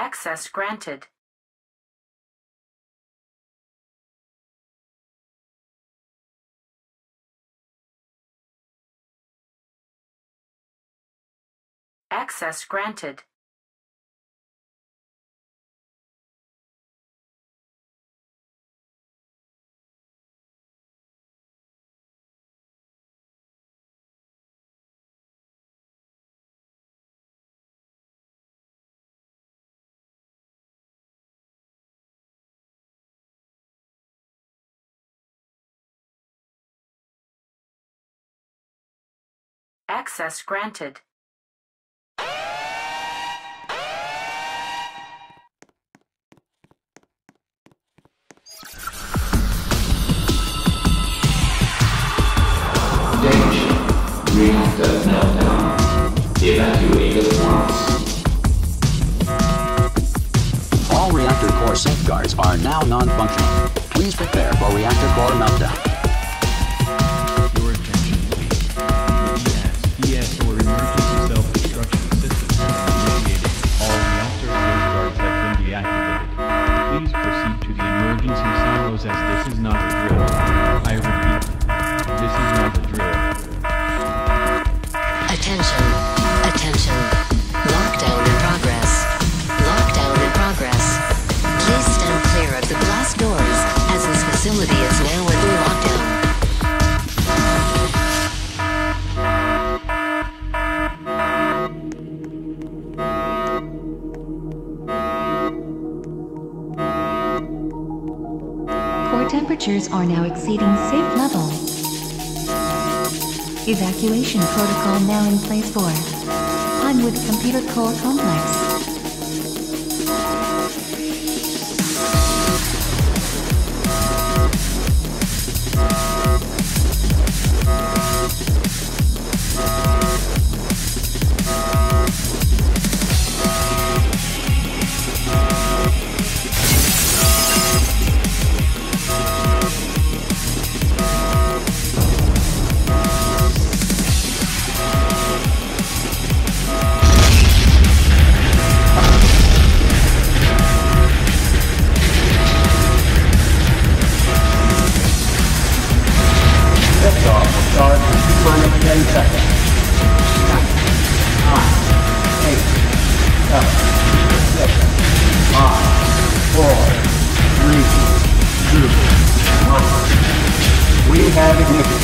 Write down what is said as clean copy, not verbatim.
Access granted. Access granted. Access granted. Danger. Reactor meltdown. Evacuate at once. All reactor core safeguards are now non-functional. Please prepare for reactor core meltdown. Your attention, please. ES or emergency self-destruction system has been initiated. All reactor safeguards have been deactivated. Please proceed to the emergency silos as this is not a drill. I repeat, this is not a drill. Attention. Attention. Lockdown in progress. Lockdown in progress. Please stand clear of the glass doors, as this facility is now under lockdown. Core temperatures are now exceeding safe level. Evacuation protocol now in place for Pinewood Computer Core Complex. Liftoff will start in 210 seconds. 9, 8, 7, 6, 5, 4, 3, 2, 1. We have ignition.